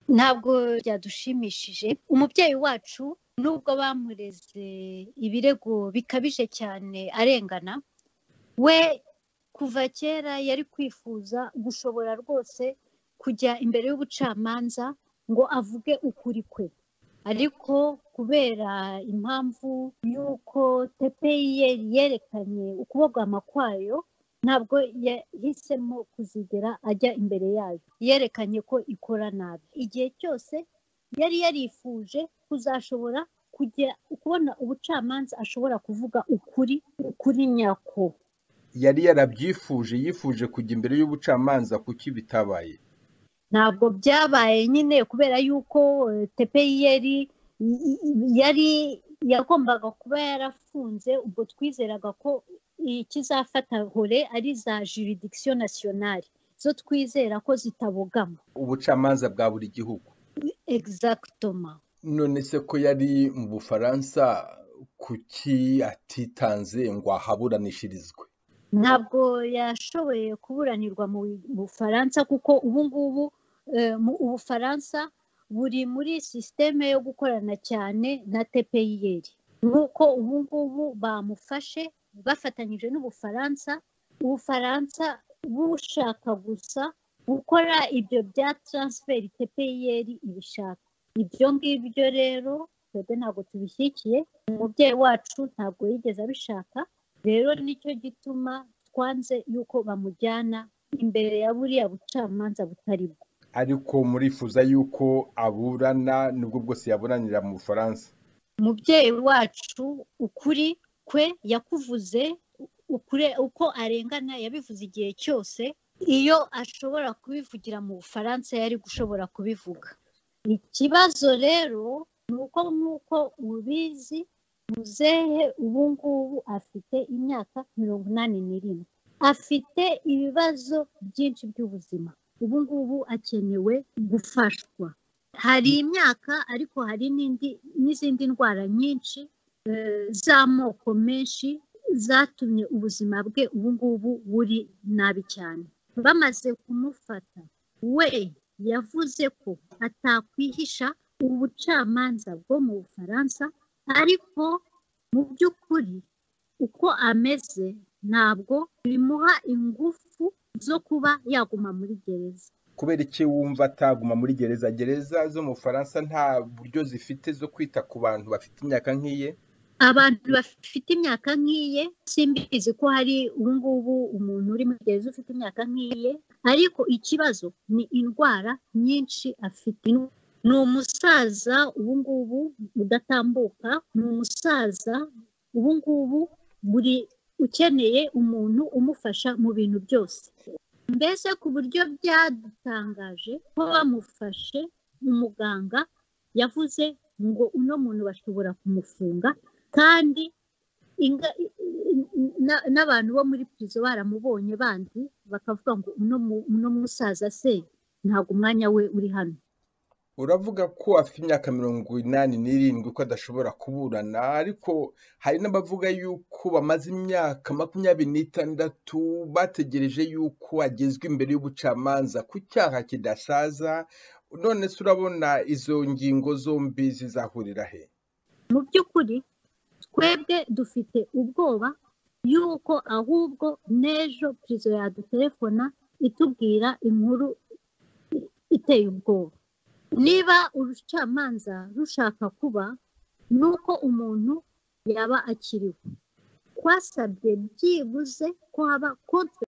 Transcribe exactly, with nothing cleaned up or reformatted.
ntabwo byadushimishije. Umubyeyi wacu nubwo bamureze ibirego bikabije cyane arengana, we kuva kera yari kwifuza gushobora rwose kujya imbere y'ubucamanza ngo avuge ukuri kwe, ariko kubera impamvu y'uko T P I R yerekanye ukubogama kwayo, ntabwo yahisemo kuzigera ajya imbere yayo. Yerekanye ko ikora nabi. Igihe cyose yari yarifuje kuzashobora kujya kubona ubucamanza ashobora kuvuga ukuri, ukuri nyako. Yari yarabyifuje, yifuje kujya imbere y'ubucamanza, kuki bitabaye? Ntabwo byabaye nyine kubera yuko T P I R yari yagombaga kuba yarafunze, ubwo twizeraga ko ikizafata hore ari za juridiction nationale zo twizera ko zitabogama, ubucamanza bwa buri gihugu. Exactement. None se ko yari mu Bufaransa, kuki atitanze ngo ahaburanishirizwe? Ntabwo yashoboye kuburanirwa mu Bufaransa kuko ubu ngubu mu Bufaransa buri muri systeme yo gukorana cyane na T P I R. Nuko ubu ngubu bamufashe bafatanyije n'Ubufaransa, Ubufaransa bushaka gusa gukora ibyo bya transfer T P I R ibishaka. Ibyo ngibyo rero twebwe ntabwo tubishyigikiye, umubyeyi wacu ntabwo yigeze abishaka, rero nicyo gituma twanze yuko bamujyana imbere ya buriya bucamanza butari bwo. Ariko murifuza yuko aburana nubwo bwose yaburanira mu Bufaransa? Umubyeyi wacu ukuri kwe yakuvuze, ukure uko arengana yabivuze igihe cyose. Iyo ashobora kubivugira mu Bufaransa yari gushobora kubivuga. Ikibazo rero ni uko nk'uko ubizi, muzehe ubu ngubu afite imyaka mirongo inani n'irindwi, afite ibibazo byinshi by'ubuzima. Ubu ngubu akenewe gufashwa. Hari imyaka ariko hari n'indi n'izindi ndwara nyinshi z'amoko menshi zatumye ubuzima bwe ubu ngubu buri nabi cyane. Bamaze kumufata, we yavuze ko atakwihisha ubucamanza bwo mu Bufaransa, ariko mu by'ukuri uko ameze ntabwo bimuha ingufu zo kuba yaguma muri gereza. Kubera iki wumva ataguma muri gereza? Gereza zo mu Bufaransa nta buryo zifite zo kwita ku bantu bafite imyaka nk'iye? Abantu bafite imyaka nk'iye simbizi ko hari ubu ngubu umuntu uri muri gereza ufite imyaka nk'iye, ariko ikibazo ni indwara nyinshi afite. Ni umusaza ubu ngubu udatambuka, ni umusaza ubu ngubu buri ukeneye umuntu umufasha mu bintu byose. Mbese ku buryo byadutangaje ko bamufashe, umuganga yavuze ngo uno muntu bashobora kumufunga, kandi n'abantu bo muri prison baramubonye bandi bakavuga ngo uno musaza se ntabwo umwanya we uri hano. Uravuga ko afite imyaka mirongo inani n'irindwi ko adashobora kuburana, ariko hari n'abavuga yuko bamaze imyaka makumyabiri n'itandatu bategereje yuko agezwa imbere y'ubucamanza ku cyaha kidasaza. None se urabona izo ngingo zombi zizahurira he? Mu by'ukuri twebwe dufite ubwoba yuko ahubwo n'ejo prison yadutelefona itubwira inkuru iteye ubwoba. Niba urucamanza rushaka kuba nuko umuntu yaba akiriho, twasabye byibuze ko haba contre